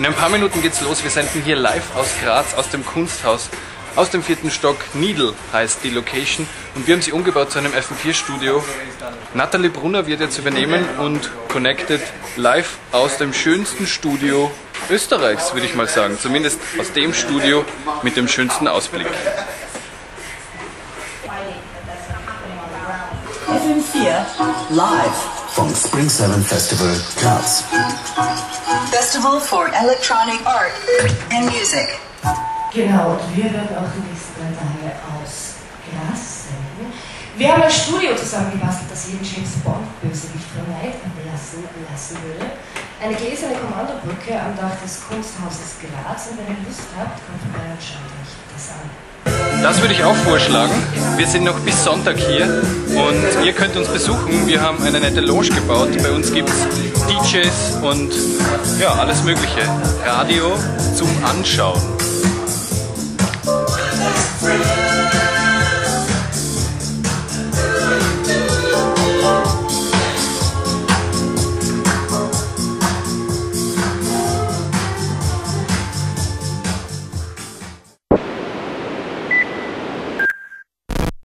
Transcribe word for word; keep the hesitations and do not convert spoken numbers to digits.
In ein paar Minuten geht's los. Wir senden hier live aus Graz, aus dem Kunsthaus, aus dem vierten Stock. Needle heißt die Location und wir haben sie umgebaut zu einem F M vier Studio. Nathalie Brunner wird jetzt übernehmen und connected live aus dem schönsten Studio Österreichs, würde ich mal sagen. Zumindest aus dem Studio mit dem schönsten Ausblick. F M vier live vom Spring Seven Festival Graz. Festival for Electronic Art and Music. Genau, und wir werden auch die nächsten drei Tage aus Graz senden. Wir haben ein Studio zusammengebastelt, das jeden James Bond Bösewicht verleiht lassen, lassen würde. Eine gläserne Kommandobrücke am Dach des Kunsthauses Graz. Und wenn ihr Lust habt, kommt vorbei und schaut euch das an. Das würde ich auch vorschlagen. Wir sind noch bis Sonntag hier und ihr könnt uns besuchen. Wir haben eine nette Lounge gebaut. Bei uns gibt es D Js und ja, alles Mögliche. Radio zum Anschauen.